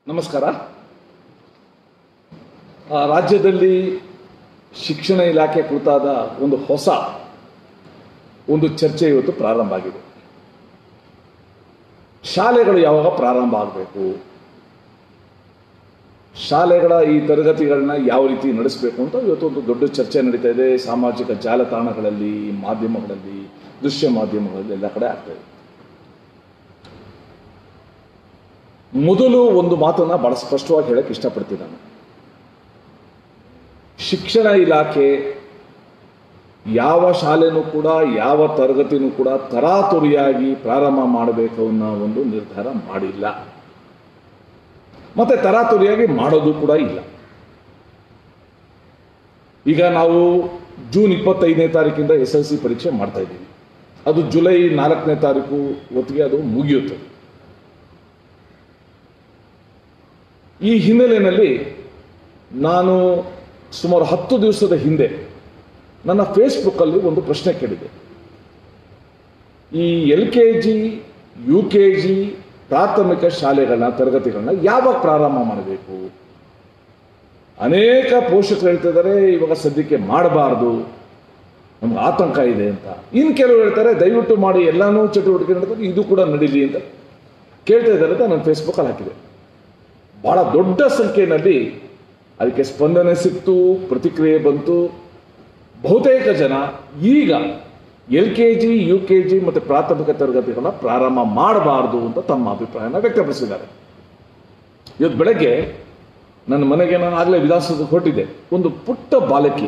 ನಮಸ್ಕಾರ. ರಾಜ್ಯದಲ್ಲಿ ಶಿಕ್ಷಣ ಇಲಾಖೆ ಕುರಿತಾದ ಹೊಸ ಚರ್ಚೆ ಇವತ್ತು ಪ್ರಾರಂಭ ಆಗಿದೆ. ಶಾಲೆಗಳು ಯಾವಾಗ ಪ್ರಾರಂಭ ಆಗಬೇಕು, ಶಾಲೆಗಳ ಈ ತರಗತಿಗಳನ್ನ ಯಾವ ರೀತಿ ನಡೆಸಬೇಕು ಅಂತ ಇವತ್ತು ಒಂದು ದೊಡ್ಡ ಚರ್ಚೆ ನಡೀತಾ ಇದೆ. ಸಾಮಾಜಿಕ ಜಾಲತಾಣಗಳಲ್ಲಿ, ಮಾಧ್ಯಮಗಳಲ್ಲಿ, ದೃಶ್ಯ ಮಾಧ್ಯಮಗಳಲ್ಲಿ ಎಲ್ಲ ಕಡೆ ಆಗ್ತಾ ಇದೆ. ಮೊದಲು ಒಂದು ಮಾತನ್ನ ಬಹಳ ಸ್ಪಷ್ಟವಾಗಿ ಹೇಳಕ್ಕೆ ಇಷ್ಟಪಡ್ತೀನಿ. ನಾನು ಶಿಕ್ಷಣ ಇಲಾಖೆ ಯಾವ ಶಾಲೆನೂ ಕೂಡ, ಯಾವ ತರಗತಿನೂ ಕೂಡ ತರಾತುರಿಯಾಗಿ ಪ್ರಾರಂಭ ಮಾಡಬೇಕು ಅನ್ನೋ ಒಂದು ನಿರ್ಧಾರ ಮಾಡಿಲ್ಲ, ಮತ್ತೆ ತರಾತುರಿಯಾಗಿ ಮಾಡೋದು ಕೂಡ ಇಲ್ಲ. ಈಗ ನಾವು ಜೂನ್ 25ನೇ ತಾರೀಕಿಂದ SSLC ಪರೀಕ್ಷೆ ಮಾಡ್ತಾ ಇದ್ದೀವಿ. ಅದು ಜುಲೈ 4ನೇ ತಾರೀಕು ಹೊತ್ತಿಗೆ ಅದು ಮುಗಿಯುತ್ತದೆ. ಈ ಹಿನ್ನೆಲೆಯಲ್ಲಿ ನಾನು ಸುಮಾರು 10 ದಿವಸದ ಹಿಂದೆ ನನ್ನ ಫೇಸ್ಬುಕ್ಕಲ್ಲಿ ಒಂದು ಪ್ರಶ್ನೆ ಕೇಳಿದೆ. ಈ LKG, UKG ಪ್ರಾಥಮಿಕ ಶಾಲೆಗಳನ್ನ, ತರಗತಿಗಳನ್ನ ಯಾವಾಗ ಪ್ರಾರಂಭ ಮಾಡಬೇಕು? ಅನೇಕ ಪೋಷಕರು ಹೇಳ್ತಿದ್ದಾರೆ ಇವಾಗ ಸದ್ಯಕ್ಕೆ ಮಾಡಬಾರ್ದು, ನಮ್ಗೆ ಆತಂಕ ಇದೆ ಅಂತ. ಇನ್ನು ಕೆಲವರು ಹೇಳ್ತಾರೆ ದಯವಿಟ್ಟು ಮಾಡಿ, ಎಲ್ಲಾನು ಚಟುವಟಿಕೆ ನಡೆದಾಗ ಇದು ಕೂಡ ನಡೀಲಿ ಅಂತ ಕೇಳ್ತಾ ಇದ್ದಾರೆ ಅಂತ ನಾನು ಫೇಸ್ಬುಕ್ಕಲ್ಲಿ ಹಾಕಿದೆ. ಬಹಳ ದೊಡ್ಡ ಸಂಖ್ಯೆಯಲ್ಲಿ ಅದಕ್ಕೆ ಸ್ಪಂದನೆ ಸಿಕ್ತು, ಪ್ರತಿಕ್ರಿಯೆ ಬಂತು. ಬಹುತೇಕ ಜನ ಈಗ LKG, UKG ಮತ್ತು ಪ್ರಾಥಮಿಕ ತರಗತಿಗಳನ್ನ ಪ್ರಾರಂಭ ಮಾಡಬಾರ್ದು ಅಂತ ತಮ್ಮ ಅಭಿಪ್ರಾಯನ ವ್ಯಕ್ತಪಡಿಸಿದ್ದಾರೆ. ಇವತ್ತು ಬೆಳಗ್ಗೆ ನನ್ನ ಮನೆಗೆ ನಾನು ಆಗಲೇ ವಿಧಾನಸೌಧಕ್ಕೆ ಹೊರಟಿದ್ದೆ. ಒಂದು ಪುಟ್ಟ ಬಾಲಕಿ,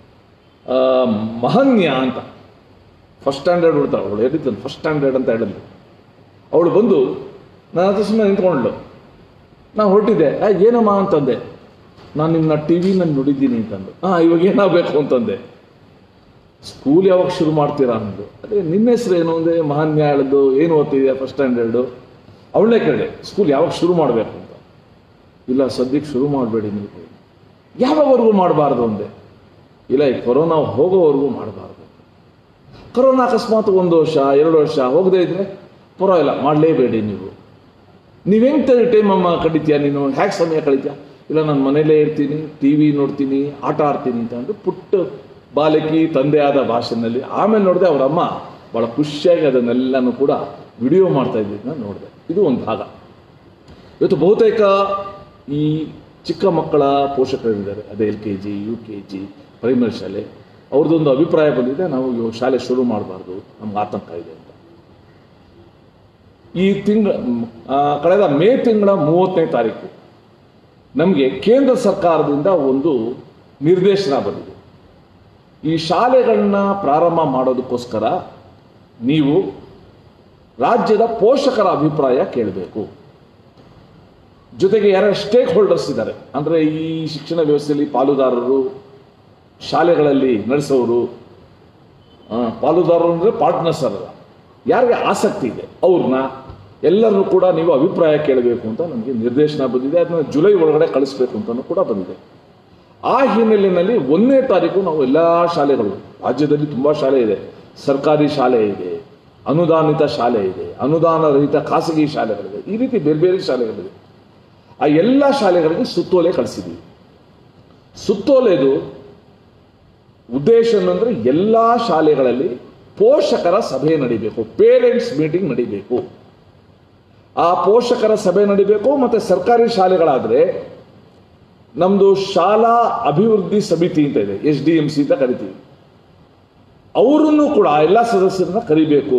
ಮಹನ್ಯ ಅಂತ, ಫಸ್ಟ್ ಸ್ಟ್ಯಾಂಡರ್ಡ್ ಬಿಡ್ತಾಳೆ ಅವಳು, ಎಲ್ಲಿದ್ದಾನೆ ಫಸ್ಟ್ ಸ್ಟ್ಯಾಂಡರ್ಡ್ ಅಂತ ಹೇಳಿದ್ಲು. ಅವಳು ಬಂದು ನನ್ನ ಹತ್ರ ಸುಮ್ಮನೆ ನಿಂತ್ಕೊಂಡ್ಳು. ನಾನು ಹೊರಟಿದ್ದೆ. ಏನಮ್ಮ ಅಂತಂದೆ. ನಾನು ನಿಮ್ಮನ್ನ TV ನಲ್ಲಿ ನೋಡಿದ್ದೀನಿ ಅಂತಂದು. ಇವಾಗ ಏನಾಗಬೇಕು ಅಂತಂದೆ. ಸ್ಕೂಲ್ ಯಾವಾಗ ಶುರು ಮಾಡ್ತೀರಾ ಅಂದು. ಅದೇ ನಿನ್ನ ಹೆಸರು ಏನು ಅಂದೆ. ಮಹಾನ್ಯ ಹೇಳಿದ್ದು. ಏನು ಓದ್ತಿದ್ಯಾ? First standard. ಅವಳೇ ಕೇಳಿದೆ ಸ್ಕೂಲ್ ಯಾವಾಗ ಶುರು ಮಾಡಬೇಕು ಅಂತ. ಇಲ್ಲ ಸದ್ಯಕ್ಕೆ ಶುರು ಮಾಡಬೇಡಿ ನೀವು. ಯಾವಾಗವರೆಗೂ ಮಾಡಬಾರ್ದು ಅಂದೆ. ಇಲ್ಲ ಈ ಕೊರೋನಾ ಹೋಗೋವರೆಗೂ ಮಾಡಬಾರ್ದು. ಕೊರೋನಾ ಅಕಸ್ಮಾತ್ 1 ವರ್ಷ 2 ವರ್ಷ ಹೋಗದೇ ಇದ್ರೆ ಪರವಾಗಿಲ್ಲ, ಮಾಡಲೇಬೇಡಿ. ನೀವು ಹೆಂಗೆ ಟೈಮ್ ಕಡಿತೀಯ, ನೀನು ಹ್ಯಾಕ್ ಸಮಯ ಕಳಿತೀಯ? ಇಲ್ಲ ನಾನು ಮನೇಲೇ ಇರ್ತೀನಿ, TV ನೋಡ್ತೀನಿ, ಆಟ ಆಡ್ತೀನಿ ಅಂತ ಅಂದು ಪುಟ್ಟ ಬಾಲಕಿ ತಂದೆ ಆದ ಭಾಷೆನಲ್ಲಿ. ಆಮೇಲೆ ನೋಡಿದೆ ಅವರ ಅಮ್ಮ ಭಾಳ ಖುಷಿಯಾಗಿ ಅದನ್ನೆಲ್ಲನೂ ಕೂಡ ವಿಡಿಯೋ ಮಾಡ್ತಾ ಇದ್ದಿದ್ದನ್ನ ನೋಡಿದೆ. ಇದು ಒಂದು ಭಾಗ. ಇವತ್ತು ಬಹುತೇಕ ಈ ಚಿಕ್ಕ ಮಕ್ಕಳ ಪೋಷಕರಿದ್ದಾರೆ, ಅದೇ LKG, UKG ಪ್ರೈಮರಿ ಶಾಲೆ, ಅವ್ರದ್ದೊಂದು ಅಭಿಪ್ರಾಯ ಬಂದಿದೆ, ನಾವು ಇವಾಗ ಶಾಲೆ ಶುರು ಮಾಡಬಾರ್ದು, ನಮ್ಗೆ ಆತಂಕ ಇದೆ ಅಂತ. ಈ ಕಳೆದ ಮೇ ತಿಂಗಳ 30ನೇ ತಾರೀಕು ನಮಗೆ ಕೇಂದ್ರ ಸರ್ಕಾರದಿಂದ ಒಂದು ನಿರ್ದೇಶನ ಬಂದಿದೆ. ಈ ಶಾಲೆಗಳನ್ನ ಪ್ರಾರಂಭ ಮಾಡೋದಕ್ಕೋಸ್ಕರ ನೀವು ರಾಜ್ಯದ ಪೋಷಕರ ಅಭಿಪ್ರಾಯ ಕೇಳಬೇಕು. ಜೊತೆಗೆ ಯಾರ ಸ್ಟೇಕ್ ಹೋಲ್ಡರ್ಸ್ ಇದ್ದಾರೆ, ಅಂದರೆ ಈ ಶಿಕ್ಷಣ ವ್ಯವಸ್ಥೆಯಲ್ಲಿ ಪಾಲುದಾರರು, ಶಾಲೆಗಳಲ್ಲಿ ನಡೆಸೋರು, ಪಾಲುದಾರರು ಅಂದರೆ ಪಾರ್ಟ್ನರ್ಸ್ ಅಲ್ಲ, ಯಾರಿಗೆ ಆಸಕ್ತಿ ಇದೆ ಅವ್ರನ್ನ ಎಲ್ಲರನ್ನೂ ಕೂಡ ನೀವು ಅಭಿಪ್ರಾಯ ಕೇಳಬೇಕು ಅಂತ ನಮಗೆ ನಿರ್ದೇಶನ ಬಂದಿದೆ. ಅದನ್ನು ಜುಲೈ ಒಳಗಡೆ ಕಳಿಸ್ಬೇಕು ಅಂತಲೂ ಕೂಡ ಬಂದಿದೆ. ಆ ಹಿನ್ನೆಲೆಯಲ್ಲಿ 1ನೇ ತಾರೀಕು ನಾವು ಎಲ್ಲ ಶಾಲೆಗಳು, ರಾಜ್ಯದಲ್ಲಿ ತುಂಬ ಶಾಲೆ ಇದೆ, ಸರ್ಕಾರಿ ಶಾಲೆ ಇದೆ, ಅನುದಾನಿತ ಶಾಲೆ ಇದೆ, ಅನುದಾನ ರಹಿತ ಖಾಸಗಿ ಶಾಲೆಗಳಿದೆ, ಈ ರೀತಿ ಬೇರೆ ಬೇರೆ ಶಾಲೆಗಳಿದೆ. ಆ ಎಲ್ಲ ಶಾಲೆಗಳಿಗೆ ಸುತ್ತೋಲೆ ಕಳಿಸಿದ್ವಿ. ಸುತ್ತೋಲೆದು ಉದ್ದೇಶ ಏನಂದ್ರೆ ಎಲ್ಲ ಶಾಲೆಗಳಲ್ಲಿ ಪೋಷಕರ ಸಭೆ ನಡೀಬೇಕು, ಪೇರೆಂಟ್ಸ್ ಮೀಟಿಂಗ್ ನಡೀಬೇಕು. ಆ ಪೋಷಕರ ಸಭೆ ನಡೀಬೇಕು. ಮತ್ತೆ ಸರ್ಕಾರಿ ಶಾಲೆಗಳಾದ್ರೆ ನಮ್ದು ಶಾಲಾ ಅಭಿವೃದ್ಧಿ ಸಮಿತಿ ಅಂತ ಇದೆ, SDMC ಅಂತ ಕರಿತೀವಿ. ಅವರನ್ನು ಕೂಡ ಎಲ್ಲ ಸದಸ್ಯರನ್ನ ಕರಿಬೇಕು.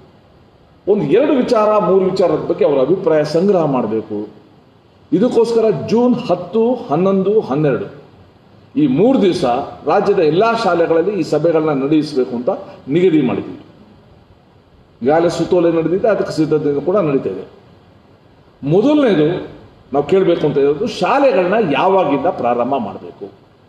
2 ವಿಚಾರ 3 ವಿಚಾರದ ಬಗ್ಗೆ ಅವರ ಅಭಿಪ್ರಾಯ ಸಂಗ್ರಹ ಮಾಡಬೇಕು. ಇದಕ್ಕೋಸ್ಕರ ಜೂನ್ 10, 11, 12 ಈ 3 ದಿವಸ ರಾಜ್ಯದ ಎಲ್ಲ ಶಾಲೆಗಳಲ್ಲಿ ಈ ಸಭೆಗಳನ್ನ ನಡೆಸಬೇಕು ಅಂತ ನಿಗದಿ ಮಾಡಿದ್ವಿ. ಈಗಾಗಲೇ ಸುತ್ತೋಲೆ ನಡೆದಿದೆ, ಅದಕ್ಕೆ ಸಿದ್ಧತೆ ಕೂಡ ನಡೀತಾ ಇದೆ. ಮೊದಲನೇದು ನಾವು ಕೇಳಬೇಕು ಅಂತ ಇರೋದು, ಶಾಲೆಗಳನ್ನ ಯಾವಾಗಿಂದ ಪ್ರಾರಂಭ ಮಾಡಬೇಕು?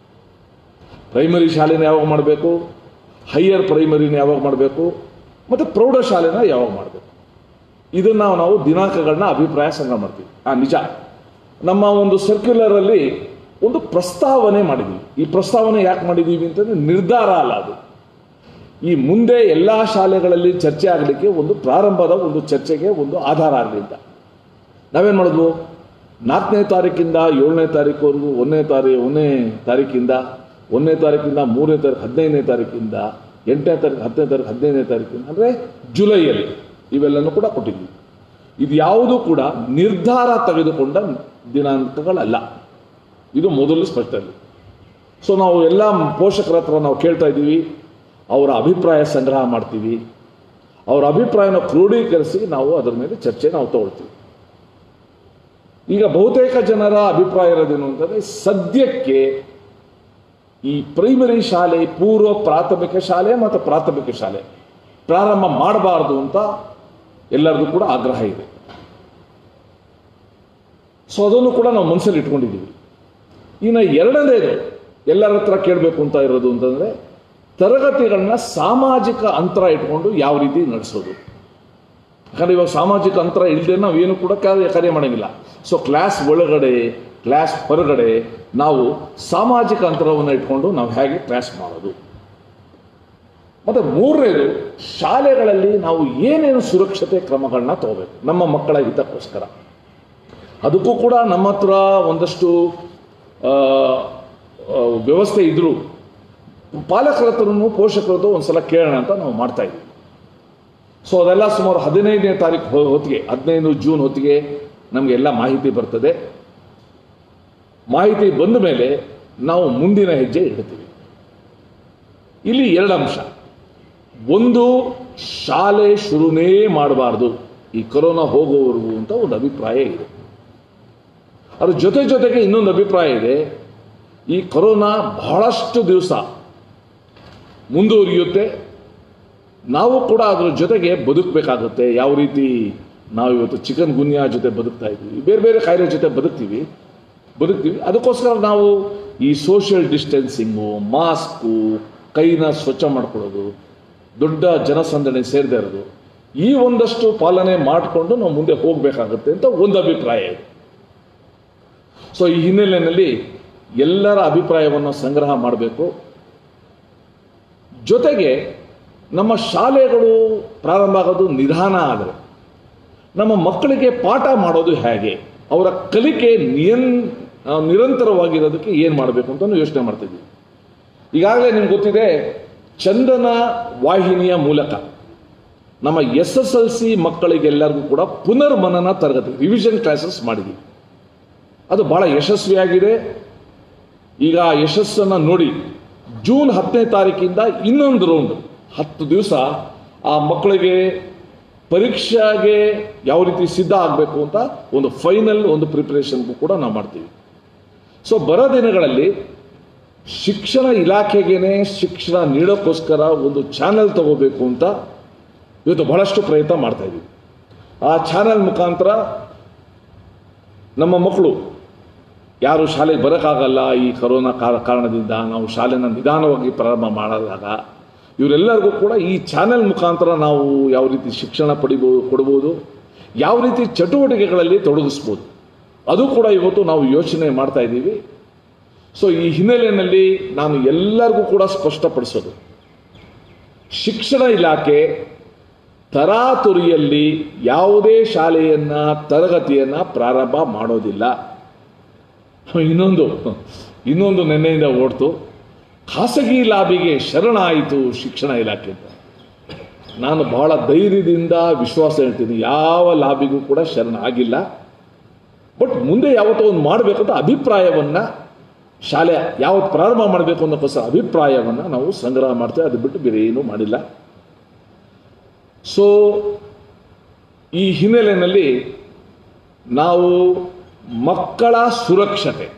ಪ್ರೈಮರಿ ಶಾಲೆನ ಯಾವಾಗ ಮಾಡಬೇಕು, ಹೈಯರ್ ಪ್ರೈಮರಿನ ಯಾವಾಗ ಮಾಡಬೇಕು, ಮತ್ತು ಪ್ರೌಢಶಾಲೆನ ಯಾವಾಗ ಮಾಡಬೇಕು? ಇದನ್ನು ನಾವು ದಿನಾಂಕಗಳನ್ನ ಅಭಿಪ್ರಾಯ ಸಂಗ್ರಹ ಮಾಡ್ತೀವಿ. ನಿಜ, ನಮ್ಮ ಒಂದು ಸರ್ಕ್ಯುಲರಲ್ಲಿ ಒಂದು ಪ್ರಸ್ತಾವನೆ ಮಾಡಿದ್ವಿ. ಈ ಪ್ರಸ್ತಾವನೆ ಯಾಕೆ ಮಾಡಿದ್ದೀವಿ ಅಂತಂದ್ರೆ ನಿರ್ಧಾರ ಅಲ್ಲ, ಅದು ಈ ಮುಂದೆ ಎಲ್ಲ ಶಾಲೆಗಳಲ್ಲಿ ಚರ್ಚೆ ಆಗಲಿಕ್ಕೆ ಒಂದು ಪ್ರಾರಂಭದ ಒಂದು ಚರ್ಚೆಗೆ ಒಂದು ಆಧಾರ ಆಗಲಿ ಅಂತ. ನಾವೇನು ಮಾಡಿದ್ವು, 4ನೇ ತಾರೀಕಿಂದ 7ನೇ ತಾರೀಕುವರೆಗೂ 1ನೇ ತಾರೀಕಿಂದ 3ನೇ ತಾರೀಕು 15ನೇ ತಾರೀಕಿಂದ 8ನೇ ತಾರೀಕು 10ನೇ ತಾರೀಕು 15ನೇ ತಾರೀಕಿಂದ ಅಂದರೆ ಜುಲೈಯಲ್ಲಿ ಇವೆಲ್ಲನೂ ಕೂಡ ಕೊಟ್ಟಿದ್ವಿ. ಇದು ಯಾವುದೂ ಕೂಡ ನಿರ್ಧಾರ ತೆಗೆದುಕೊಂಡ ದಿನಾಂಕಗಳಲ್ಲ. ಇದು ಮೊದಲು ಸ್ಪಷ್ಟತೆ. ಸೊ ನಾವು ಎಲ್ಲ ಪೋಷಕರ ಹತ್ರ ನಾವು ಕೇಳ್ತಾ ಇದ್ದೀವಿ, ಅವರ ಅಭಿಪ್ರಾಯ ಸಂಗ್ರಹ ಮಾಡ್ತೀವಿ, ಅವರ ಅಭಿಪ್ರಾಯನ ಕ್ರೋಢೀಕರಿಸಿ ನಾವು ಅದರ ಮೇಲೆ ಚರ್ಚೆ ನಾವು ತಗೊಳ್ತೀವಿ. ಈಗ ಬಹುತೇಕ ಜನರ ಅಭಿಪ್ರಾಯ ಇರೋದೇನು ಅಂತಂದರೆ, ಸದ್ಯಕ್ಕೆ ಈ ಪ್ರೈಮರಿ ಶಾಲೆ, ಪೂರ್ವ ಪ್ರಾಥಮಿಕ ಶಾಲೆ ಮತ್ತು ಪ್ರಾಥಮಿಕ ಶಾಲೆ ಪ್ರಾರಂಭ ಮಾಡಬಾರ್ದು ಅಂತ ಎಲ್ಲರಿಗೂ ಕೂಡ ಆಗ್ರಹ ಇದೆ. ಸೊ ಅದನ್ನು ಕೂಡ ನಾವು ಮನಸ್ಸಲ್ಲಿ ಇಟ್ಕೊಂಡಿದ್ದೀವಿ. ಇನ್ನು ಎರಡನೇದು ಎಲ್ಲರ ಹತ್ರ ಕೇಳಬೇಕು ಅಂತ ಇರೋದು ಅಂತಂದರೆ, ತರಗತಿಗಳನ್ನ ಸಾಮಾಜಿಕ ಅಂತರ ಇಟ್ಕೊಂಡು ಯಾವ ರೀತಿ ನಡೆಸೋದು. ಯಾಕಂದರೆ ಇವಾಗ ಸಾಮಾಜಿಕ ಅಂತರ ಇಲ್ಲದೆ ನಾವೇನು ಕೂಡ ಕಾರ್ಯ ಮಾಡೋಂಗಿಲ್ಲ. ಸೊ ಕ್ಲಾಸ್ ಒಳಗಡೆ, ಕ್ಲಾಸ್ ಹೊರಗಡೆ ನಾವು ಸಾಮಾಜಿಕ ಅಂತರವನ್ನು ಇಟ್ಕೊಂಡು ನಾವು ಹೇಗೆ ಕ್ಲಾಸ್ ಮಾಡೋದು. ಮತ್ತು ಮೂರನೇದು, ಶಾಲೆಗಳಲ್ಲಿ ನಾವು ಏನೇನು ಸುರಕ್ಷತೆ ಕ್ರಮಗಳನ್ನ ತಗೋಬೇಕು ನಮ್ಮ ಮಕ್ಕಳ ಹಿತಕ್ಕೋಸ್ಕರ. ಅದಕ್ಕೂ ಕೂಡ ನಮ್ಮ ಹತ್ರ ಒಂದಷ್ಟು ವ್ಯವಸ್ಥೆ ಇದ್ದರೂ ಪಾಲಕರ ಹತ್ರನೂ ಪೋಷಕರದ್ದು ಒಂದ್ಸಲ ಕೇಳೋಣ ಅಂತ ನಾವು ಮಾಡ್ತಾ ಇದ್ದೀವಿ. ಸೊ ಅದೆಲ್ಲ ಸುಮಾರು 15ನೇ ತಾರೀಕು ಹೊತ್ತಿಗೆ, 15 ಜೂನ್ ಹೊತ್ತಿಗೆ ನಮಗೆಲ್ಲ ಮಾಹಿತಿ ಬರ್ತದೆ. ಮಾಹಿತಿ ಬಂದ ಮೇಲೆ ನಾವು ಮುಂದಿನ ಹೆಜ್ಜೆ ಇಡ್ತೀವಿ. ಇಲ್ಲಿ 2 ಅಂಶ. ಒಂದು, ಶಾಲೆ ಶುರುನೇ ಮಾಡಬಾರ್ದು ಈ ಕೊರೋನಾ ಹೋಗೋವರೆಗೂ ಅಂತ ಒಂದು ಅಭಿಪ್ರಾಯ ಇದೆ. ಅದ್ರ ಜೊತೆಗೆ ಇನ್ನೊಂದು ಅಭಿಪ್ರಾಯ ಇದೆ, ಈ ಕೊರೋನಾ ಬಹಳಷ್ಟು ದಿವಸ ಮುಂದುವರಿಯುತ್ತೆ, ನಾವು ಕೂಡ ಅದರ ಜೊತೆಗೆ ಬದುಕಬೇಕಾಗುತ್ತೆ. ಯಾವ ರೀತಿ ನಾವು ಇವತ್ತು ಚಿಕನ್ ಗುನ್ಯಾ ಜೊತೆ ಬದುಕ್ತಾ ಇದ್ದೀವಿ, ಬೇರೆ ಬೇರೆ ಕಾಯಿಲೆ ಜೊತೆ ಬದುಕ್ತೀವಿ. ಅದಕ್ಕೋಸ್ಕರ ನಾವು ಈ ಸೋಷಿಯಲ್ ಡಿಸ್ಟೆನ್ಸಿಂಗು, ಮಾಸ್ಕು, ಕೈನ ಸ್ವಚ್ಛ ಮಾಡ್ಕೊಳ್ಳೋದು, ದೊಡ್ಡ ಜನಸಂದಣಿ ಸೇರದೇ ಇರೋದು, ಈ ಒಂದಷ್ಟು ಪಾಲನೆ ಮಾಡಿಕೊಂಡು ನಾವು ಮುಂದೆ ಹೋಗಬೇಕಾಗುತ್ತೆ ಅಂತ ಒಂದು ಅಭಿಪ್ರಾಯ ಇದೆ. ಸೊ ಈ ಹಿನ್ನೆಲೆಯಲ್ಲಿ ಎಲ್ಲರ ಅಭಿಪ್ರಾಯವನ್ನು ಸಂಗ್ರಹ ಮಾಡಬೇಕು. ಜೊತೆಗೆ ನಮ್ಮ ಶಾಲೆಗಳು ಪ್ರಾರಂಭ ಆಗೋದು ನಿಧಾನ ಆದರೆ ನಮ್ಮ ಮಕ್ಕಳಿಗೆ ಪಾಠ ಮಾಡೋದು ಹೇಗೆ, ಅವರ ಕಲಿಕೆ ನಿರಂತರವಾಗಿರೋದಕ್ಕೆ ಏನು ಮಾಡಬೇಕು ಅಂತ ಯೋಚನೆ ಮಾಡ್ತಿದ್ವಿ. ಈಗಾಗಲೇ ನಿಮ್ಗೆ ಗೊತ್ತಿದೆ, ಚಂದನ ವಾಹಿನಿಯ ಮೂಲಕ ನಮ್ಮ SSLC ಮಕ್ಕಳಿಗೆಲ್ಲರಿಗೂ ಕೂಡ ಪುನರ್ಮನನ ತರಗತಿ, ರಿವಿಷನ್ ಕ್ಲಾಸಸ್ ಮಾಡಿದ್ವಿ. ಅದು ಬಹಳ ಯಶಸ್ವಿಯಾಗಿದೆ. ಈಗ ಯಶಸ್ಸನ್ನು ನೋಡಿ ಜೂನ್ 10ನೇ ತಾರೀಕಿಂದ ಇನ್ನೊಂದು ರೌಂಡ್ 10 ದಿವಸ ಆ ಮಕ್ಕಳಿಗೆ ಪರೀಕ್ಷೆಗೆ ಯಾವ ರೀತಿ ಸಿದ್ಧ ಆಗಬೇಕು ಅಂತ ಒಂದು ಫೈನಲ್ ಒಂದು ಪ್ರಿಪರೇಷನ್ಗೂ ಕೂಡ ನಾವು ಮಾಡ್ತೀವಿ. ಸೊ ಬರೋ ದಿನಗಳಲ್ಲಿ ಶಿಕ್ಷಣ ಇಲಾಖೆಗೇನೆ ಶಿಕ್ಷಣ ನೀಡೋಕ್ಕೋಸ್ಕರ ಒಂದು ಚಾನೆಲ್ ತಗೋಬೇಕು ಅಂತ ಇವತ್ತು ಬಹಳಷ್ಟು ಪ್ರಯತ್ನ ಮಾಡ್ತಾ ಇದ್ದೀವಿ. ಆ ಚಾನೆಲ್ ಮುಖಾಂತರ ನಮ್ಮ ಮಕ್ಕಳು ಯಾರು ಶಾಲೆಗೆ ಬರೋಕ್ಕಾಗಲ್ಲ ಈ ಕೊರೋನಾ ಕಾರಣದಿಂದ, ನಾವು ಶಾಲೆನ ನಿಧಾನವಾಗಿ ಪ್ರಾರಂಭ ಮಾಡಿದಾಗ ಇವರೆಲ್ಲರಿಗೂ ಕೂಡ ಈ ಚಾನೆಲ್ ಮುಖಾಂತರ ನಾವು ಯಾವ ರೀತಿ ಶಿಕ್ಷಣ ಕೊಡ್ಬೋದು, ಯಾವ ರೀತಿ ಚಟುವಟಿಕೆಗಳಲ್ಲಿ ತೊಡಗಿಸ್ಬೋದು, ಅದು ಕೂಡ ಇವತ್ತು ನಾವು ಯೋಚನೆ ಮಾಡ್ತಾ ಇದ್ದೀವಿ. ಸೊ ಈ ಹಿನ್ನೆಲೆಯಲ್ಲಿ ನಾನು ಎಲ್ಲರಿಗೂ ಕೂಡ ಸ್ಪಷ್ಟಪಡಿಸೋದು, ಶಿಕ್ಷಣ ಇಲಾಖೆ ತರಾತುರಿಯಲ್ಲಿ ಯಾವುದೇ ಶಾಲೆಯನ್ನು ತರಗತಿಯನ್ನು ಪ್ರಾರಂಭ ಮಾಡೋದಿಲ್ಲ. ಇನ್ನೊಂದು ನೆನ್ನೆಯಿಂದ ಓಡ್ತು, ಖಾಸಗಿ ಲಾಬಿಗೆ ಶರಣಾಯಿತು ಶಿಕ್ಷಣ ಇಲಾಖೆ ಅಂತ. ನಾನು ಬಹಳ ಧೈರ್ಯದಿಂದ ವಿಶ್ವಾಸ ಹೇಳ್ತೀನಿ, ಯಾವ ಲಾಬಿಗೂ ಕೂಡ ಶರಣ ಆಗಿಲ್ಲ. ಬಟ್ ಮುಂದೆ ಯಾವತ್ತೋ ಒಂದು ಮಾಡಬೇಕಂತ ಅಭಿಪ್ರಾಯವನ್ನು, ಶಾಲೆ ಯಾವತ್ತು ಪ್ರಾರಂಭ ಮಾಡಬೇಕು ಅನ್ನೋಕ್ಕೋಸ್ಕರ ಅಭಿಪ್ರಾಯವನ್ನು ನಾವು ಸಂಗ್ರಹ ಮಾಡ್ತೇವೆ. ಅದು ಬಿಟ್ಟು ಬೇರೆ ಏನೂ ಮಾಡಿಲ್ಲ. ಸೊ ಈ ಹಿನ್ನೆಲೆಯಲ್ಲಿ ನಾವು ಮಕ್ಕಳ ಸುರಕ್ಷತೆ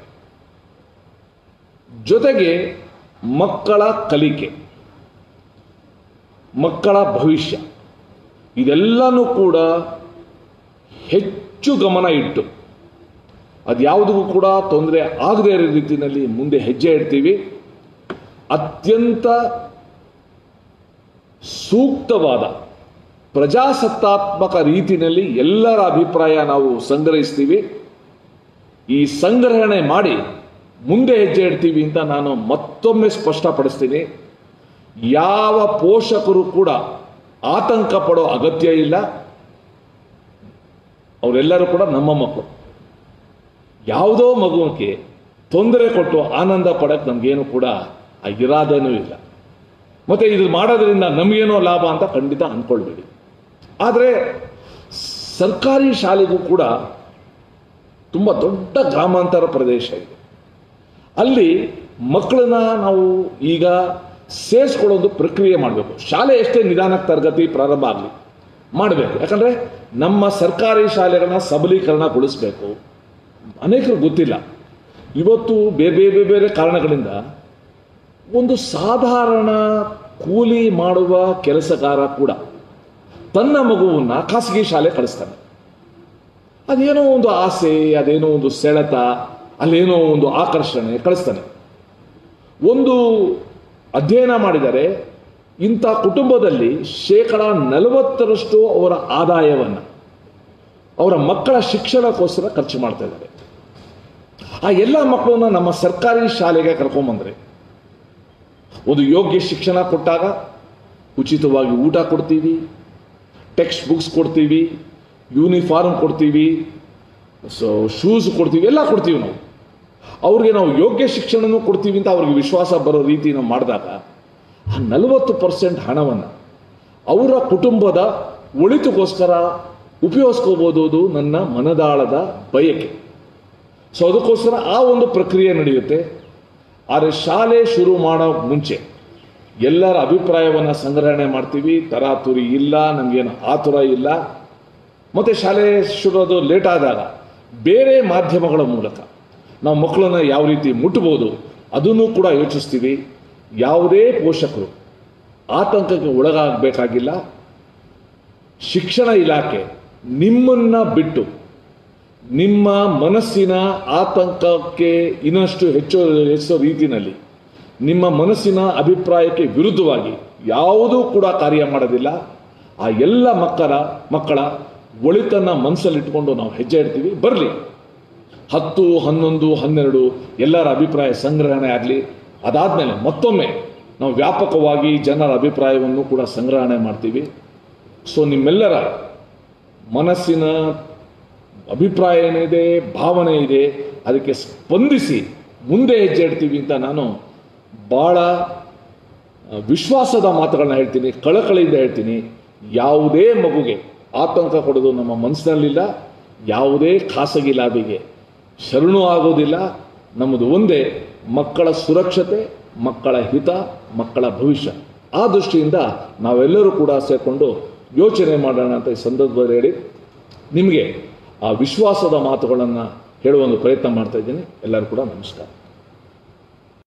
ಜೊತೆಗೆ ಮಕ್ಕಳ ಕಲಿಕೆ, ಮಕ್ಕಳ ಭವಿಷ್ಯ, ಇದೆಲ್ಲನೂ ಕೂಡ ಹೆಚ್ಚು ಗಮನ ಇಟ್ಟು ಅದು ಯಾವುದಕ್ಕೂ ಕೂಡ ತೊಂದರೆ ಆಗದೇ ಇರೋ ರೀತಿಯಲ್ಲಿ ಮುಂದೆ ಹೆಜ್ಜೆ ಇಡ್ತೀವಿ. ಅತ್ಯಂತ ಸೂಕ್ತವಾದ ಪ್ರಜಾಸತ್ತಾತ್ಮಕ ರೀತಿಯಲ್ಲಿ ಎಲ್ಲರ ಅಭಿಪ್ರಾಯ ನಾವು ಸಂಗ್ರಹಿಸ್ತೀವಿ. ಈ ಸಂಗ್ರಹಣೆ ಮಾಡಿ ಮುಂದೆ ಹೆಜ್ಜೆ ಇಡ್ತೀವಿ ಅಂತ ನಾನು ಮತ್ತೊಮ್ಮೆ ಸ್ಪಷ್ಟಪಡಿಸ್ತೀನಿ. ಯಾವ ಪೋಷಕರು ಕೂಡ ಆತಂಕ ಪಡೋ ಅಗತ್ಯ ಇಲ್ಲ. ಅವರೆಲ್ಲರೂ ಕೂಡ ನಮ್ಮ ಮಕ್ಕಳು. ಯಾವುದೋ ಮಗುವಿಗೆ ತೊಂದರೆ ಕೊಟ್ಟು ಆನಂದ ಪಡಕ್ಕೆ ನಮಗೇನು ಕೂಡ ಆ ಇರಾದೇನೂ ಇಲ್ಲ. ಮತ್ತು ಇದು ಮಾಡೋದ್ರಿಂದ ನಮಗೇನೋ ಲಾಭ ಅಂತ ಖಂಡಿತ ಅಂದ್ಕೊಳ್ಬೇಡಿ. ಆದರೆ ಸರ್ಕಾರಿ ಶಾಲೆಗೂ ಕೂಡ ತುಂಬ ದೊಡ್ಡ ಗ್ರಾಮಾಂತರ ಪ್ರದೇಶ ಇದೆ. ಅಲ್ಲಿ ಮಕ್ಕಳನ್ನ ನಾವು ಈಗ ಸೇರಿಸ್ಕೊಳ್ಳೋದು ಪ್ರಕ್ರಿಯೆ ಮಾಡಬೇಕು. ಶಾಲೆ ಎಷ್ಟೇ ನಿಧಾನಕ್ಕೆ ತರಗತಿ ಪ್ರಾರಂಭ ಆಗಲಿ ಮಾಡಬೇಕು. ಯಾಕಂದರೆ ನಮ್ಮ ಸರ್ಕಾರಿ ಶಾಲೆಗಳನ್ನ ಸಬಲೀಕರಣಗೊಳಿಸಬೇಕು. ಅನೇಕರು ಗೊತ್ತಿಲ್ಲ. ಇವತ್ತು ಬೇರೆ ಬೇರೆ ಕಾರಣಗಳಿಂದ ಒಂದು ಸಾಧಾರಣ ಕೂಲಿ ಮಾಡುವ ಕೆಲಸಗಾರ ಕೂಡ ತನ್ನ ಮಗುವನ್ನು ಖಾಸಗಿ ಶಾಲೆ ಕಳಿಸ್ತಾನೆ. ಅದೇನೋ ಒಂದು ಆಸೆ, ಅದೇನೋ ಒಂದು ಸೆಳೆತ, ಅಲ್ಲೇನೋ ಒಂದು ಆಕರ್ಷಣೆ ಕಳಿಸ್ತಾನೆ. ಒಂದು ಅಧ್ಯಯನ ಮಾಡಿದರೆ ಇಂಥ ಕುಟುಂಬದಲ್ಲಿ 40% ಅವರ ಆದಾಯವನ್ನು ಅವರ ಮಕ್ಕಳ ಶಿಕ್ಷಣಕ್ಕೋಸ್ಕರ ಖರ್ಚು ಮಾಡ್ತಾ ಇದ್ದಾರೆ. ಆ ಎಲ್ಲ ಮಕ್ಕಳನ್ನ ನಮ್ಮ ಸರ್ಕಾರಿ ಶಾಲೆಗೆ ಕರ್ಕೊಂಬಂದ್ರೆ ಒಂದು ಯೋಗ್ಯ ಶಿಕ್ಷಣ ಕೊಟ್ಟಾಗ ಉಚಿತವಾಗಿ ಊಟ ಕೊಡ್ತೀವಿ, ಟೆಕ್ಸ್ಟ್ ಬುಕ್ಸ್ ಕೊಡ್ತೀವಿ, ಯೂನಿಫಾರ್ಮ್ ಕೊಡ್ತೀವಿ, ಶೂಸ್ ಕೊಡ್ತೀವಿ, ಎಲ್ಲ ಕೊಡ್ತೀವಿ. ಅವ್ರಿಗೆ ನಾವು ಯೋಗ್ಯ ಶಿಕ್ಷಣನೂ ಕೊಡ್ತೀವಿ ಅಂತ ಅವ್ರಿಗೆ ವಿಶ್ವಾಸ ಬರೋ ರೀತಿ ನಾವು ಮಾಡಿದಾಗ ಆ 40% ಹಣವನ್ನು ಅವರ ಕುಟುಂಬದ ಒಳಿತುಗೋಸ್ಕರ ಉಪಯೋಗಿಸ್ಕೋಬೋದು ನನ್ನ ಮನದಾಳದ ಬಯಕೆ. ಸೊ ಅದಕ್ಕೋಸ್ಕರ ಆ ಒಂದು ಪ್ರಕ್ರಿಯೆ ನಡೆಯುತ್ತೆ. ಆದರೆ ಶಾಲೆ ಶುರು ಮಾಡೋ ಮುಂಚೆ ಎಲ್ಲರ ಅಭಿಪ್ರಾಯವನ್ನು ಸಂಗ್ರಹಣೆ ಮಾಡ್ತೀವಿ. ತರಾತುರಿ ಇಲ್ಲ, ನಮಗೇನು ಆತುರ ಇಲ್ಲ. ಮತ್ತು ಶಾಲೆ ಶುರುವುದು ಲೇಟ್ ಆದಾಗ ಬೇರೆ ಮಾಧ್ಯಮಗಳ ಮೂಲಕ ನಾವು ಮಕ್ಕಳನ್ನು ಯಾವ ರೀತಿ ಮುಟ್ಬೋದು ಅದನ್ನು ಕೂಡ ಯೋಚಿಸ್ತೀವಿ. ಯಾವುದೇ ಪೋಷಕರು ಆತಂಕಕ್ಕೆ ಒಳಗಾಗಬೇಕಾಗಿಲ್ಲ. ಶಿಕ್ಷಣ ಇಲಾಖೆ ನಿಮ್ಮನ್ನು ಬಿಟ್ಟು ನಿಮ್ಮ ಮನಸ್ಸಿನ ಆತಂಕಕ್ಕೆ ಇನ್ನಷ್ಟು ಹೆಚ್ಚೋ ರೀತಿಯಲ್ಲಿ ನಿಮ್ಮ ಮನಸ್ಸಿನ ಅಭಿಪ್ರಾಯಕ್ಕೆ ವಿರುದ್ಧವಾಗಿ ಯಾವುದೂ ಕೂಡ ಕಾರ್ಯ ಮಾಡೋದಿಲ್ಲ. ಆ ಎಲ್ಲ ಮಕ್ಕಳ ಒಳಿತನ್ನು ಮನಸ್ಸಲ್ಲಿಟ್ಕೊಂಡು ನಾವು ಹೆಜ್ಜೆ ಇಡ್ತೀವಿ. ಬರಲಿ 10, 11, 12 ಎಲ್ಲರ ಅಭಿಪ್ರಾಯ ಸಂಗ್ರಹಣೆ ಆಗಲಿ. ಅದಾದಮೇಲೆ ಮತ್ತೊಮ್ಮೆ ನಾವು ವ್ಯಾಪಕವಾಗಿ ಜನರ ಅಭಿಪ್ರಾಯವನ್ನು ಕೂಡ ಸಂಗ್ರಹಣೆ ಮಾಡ್ತೀವಿ. ಸೊ ನಿಮ್ಮೆಲ್ಲರ ಮನಸ್ಸಿನ ಅಭಿಪ್ರಾಯ ಏನಿದೆ, ಭಾವನೆ ಇದೆ, ಅದಕ್ಕೆ ಸ್ಪಂದಿಸಿ ಮುಂದೆ ಹೆಜ್ಜೆ ಇಡ್ತೀವಿ ಅಂತ ನಾನು ಭಾಳ ವಿಶ್ವಾಸದ ಮಾತುಗಳನ್ನ ಹೇಳ್ತೀನಿ, ಕಳಕಳಿಯಿಂದ ಹೇಳ್ತೀನಿ. ಯಾವುದೇ ಮಗುಗೆ ಆತಂಕ ಕೊಡೋದು ನಮ್ಮ ಮನಸ್ಸಿನಲ್ಲಿಲ್ಲ. ಯಾವುದೇ ಖಾಸಗಿ ಲಾಬಿಗೆ ಶರಣು ಆಗೋದಿಲ್ಲ. ನಮ್ಮದು ಒಂದೇ ಮಕ್ಕಳ ಸುರಕ್ಷತೆ, ಮಕ್ಕಳ ಹಿತ, ಮಕ್ಕಳ ಭವಿಷ್ಯ. ಆ ದೃಷ್ಟಿಯಿಂದ ನಾವೆಲ್ಲರೂ ಕೂಡ ಸೇರಿಕೊಂಡು ಯೋಚನೆ ಮಾಡೋಣ ಅಂತ ಈ ಸಂದರ್ಭದಲ್ಲಿ ಹೇಳಿ ನಿಮಗೆ ಆ ವಿಶ್ವಾಸದ ಮಾತುಗಳನ್ನು ಹೇಳುವ ಒಂದು ಪ್ರಯತ್ನ ಮಾಡ್ತಾ ಇದ್ದೀನಿ. ಎಲ್ಲರೂ ಕೂಡ ನಮಸ್ಕಾರ.